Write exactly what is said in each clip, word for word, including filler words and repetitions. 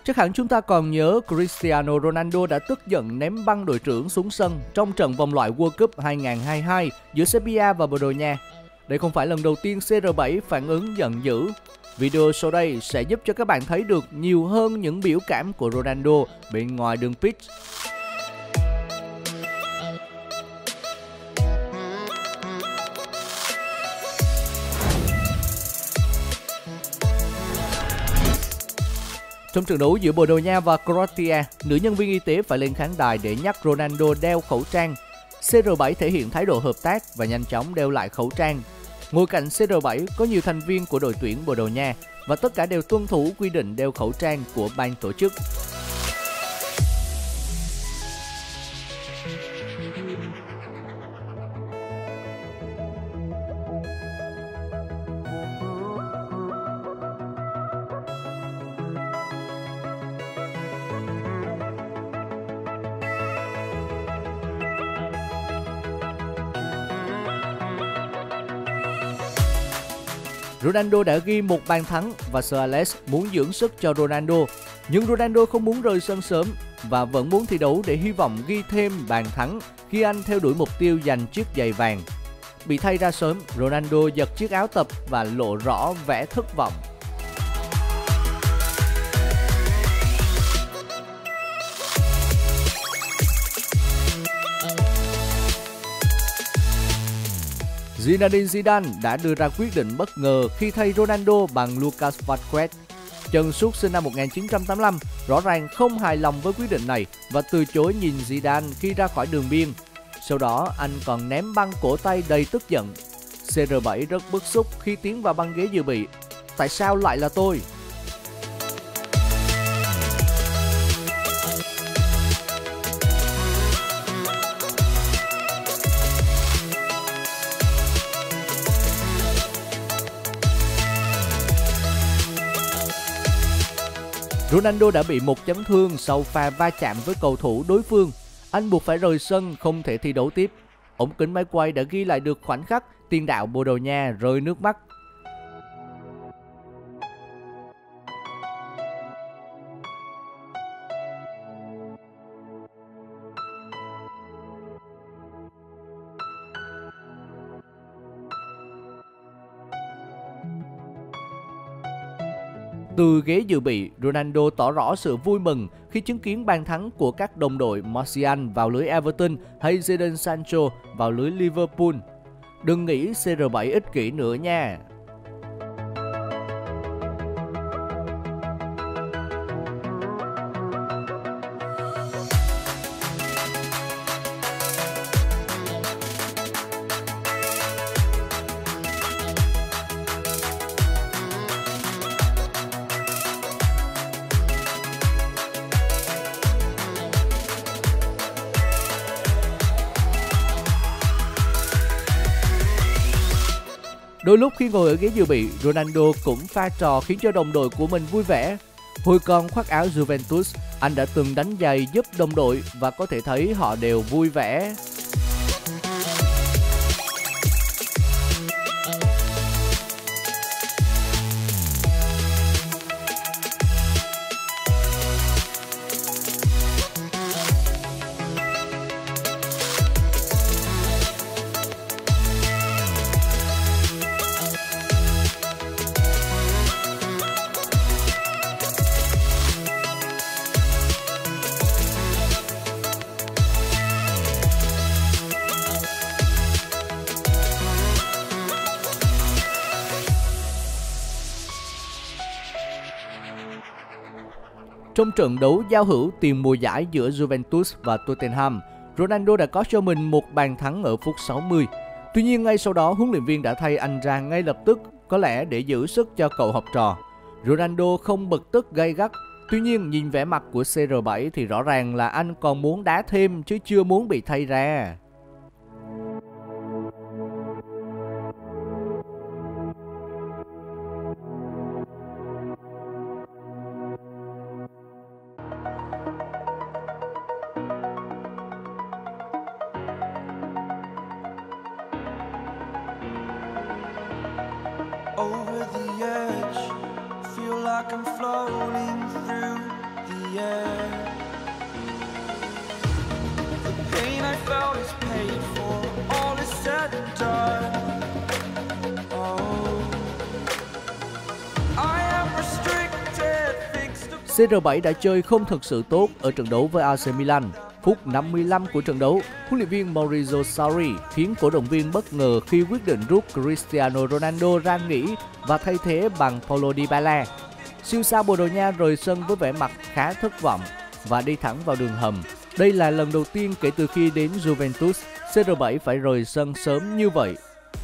Chắc hẳn chúng ta còn nhớ Cristiano Ronaldo đã tức giận ném băng đội trưởng xuống sân trong trận vòng loại World Cup hai không hai hai giữa Serbia và Bồ Đào Nha. Đây không phải lần đầu tiên C R bảy phản ứng giận dữ. Video sau đây sẽ giúp cho các bạn thấy được nhiều hơn những biểu cảm của Ronaldo bên ngoài đường pitch. Trong trận đấu giữa Bồ Đào Nha và Croatia, nữ nhân viên y tế phải lên khán đài để nhắc Ronaldo đeo khẩu trang. C R bảy thể hiện thái độ hợp tác và nhanh chóng đeo lại khẩu trang. Ngồi cạnh C R bảy có nhiều thành viên của đội tuyển Bồ Đào Nha và tất cả đều tuân thủ quy định đeo khẩu trang của ban tổ chức. Ronaldo đã ghi một bàn thắng và Sir Alex muốn dưỡng sức cho Ronaldo. Nhưng Ronaldo không muốn rời sân sớm và vẫn muốn thi đấu để hy vọng ghi thêm bàn thắng khi anh theo đuổi mục tiêu giành chiếc giày vàng. Bị thay ra sớm, Ronaldo giật chiếc áo tập và lộ rõ vẻ thất vọng. Zinedine Zidane đã đưa ra quyết định bất ngờ khi thay Ronaldo bằng Lucas Vazquez. Chân sút sinh năm một nghìn chín trăm tám mươi lăm rõ ràng không hài lòng với quyết định này và từ chối nhìn Zidane khi ra khỏi đường biên. Sau đó anh còn ném băng cổ tay đầy tức giận. C R bảy rất bức xúc khi tiến vào băng ghế dự bị. Tại sao lại là tôi? Ronaldo đã bị một chấn thương sau pha va chạm với cầu thủ đối phương. Anh buộc phải rời sân, không thể thi đấu tiếp. Ống kính máy quay đã ghi lại được khoảnh khắc tiền đạo Bồ Đào Nha rơi nước mắt. Từ ghế dự bị, Ronaldo tỏ rõ sự vui mừng khi chứng kiến bàn thắng của các đồng đội Martial vào lưới Everton hay Jadon Sancho vào lưới Liverpool. Đừng nghĩ C R bảy ích kỷ nữa nha. Đôi lúc khi ngồi ở ghế dự bị, Ronaldo cũng pha trò khiến cho đồng đội của mình vui vẻ. Hồi còn khoác áo Juventus, anh đã từng đánh giày giúp đồng đội và có thể thấy họ đều vui vẻ. Trong trận đấu giao hữu tiền mùa giải giữa Juventus và Tottenham, Ronaldo đã có cho mình một bàn thắng ở phút sáu mươi. Tuy nhiên ngay sau đó huấn luyện viên đã thay anh ra ngay lập tức, có lẽ để giữ sức cho cậu học trò. Ronaldo không bực tức gay gắt, tuy nhiên nhìn vẻ mặt của C R bảy thì rõ ràng là anh còn muốn đá thêm chứ chưa muốn bị thay ra. Over the edge, feel like I'm floating through xê rờ bảy đã chơi không thực sự tốt ở trận đấu với a xê Milan. Phút năm mươi lăm của trận đấu, huấn luyện viên Maurizio Sarri khiến cổ động viên bất ngờ khi quyết định rút Cristiano Ronaldo ra nghỉ và thay thế bằng Paulo Dybala. Siêu sao Bồ Đào Nha rời sân với vẻ mặt khá thất vọng và đi thẳng vào đường hầm. Đây là lần đầu tiên kể từ khi đến Juventus, xê rờ bảy phải rời sân sớm như vậy.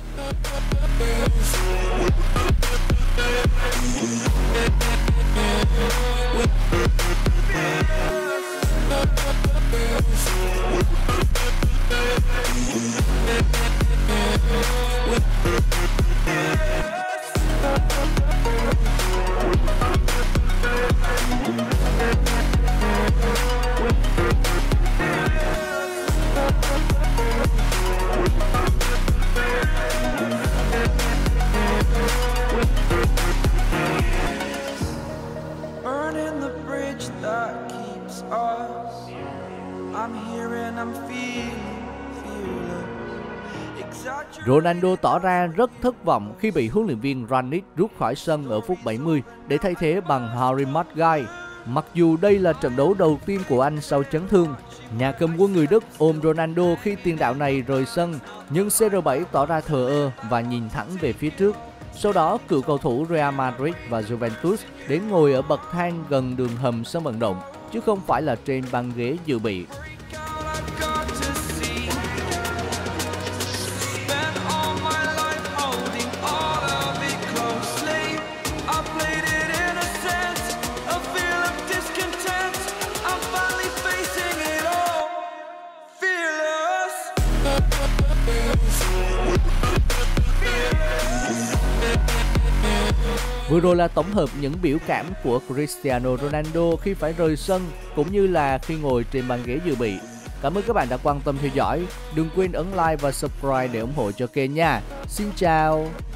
Ronaldo tỏ ra rất thất vọng khi bị huấn luyện viên Rangnick rút khỏi sân ở phút bảy mươi để thay thế bằng Harry Maguire. Mặc dù đây là trận đấu đầu tiên của anh sau chấn thương, nhà cầm quân người Đức ôm Ronaldo khi tiền đạo này rời sân, nhưng xê rờ bảy tỏ ra thờ ơ và nhìn thẳng về phía trước. Sau đó, cựu cầu thủ Real Madrid và Juventus đến ngồi ở bậc thang gần đường hầm sân vận động, chứ không phải là trên băng ghế dự bị. Vừa rồi là tổng hợp những biểu cảm của Cristiano Ronaldo khi phải rời sân cũng như là khi ngồi trên băng ghế dự bị. Cảm ơn các bạn đã quan tâm theo dõi. Đừng quên ấn like và subscribe để ủng hộ cho kênh nha. Xin chào!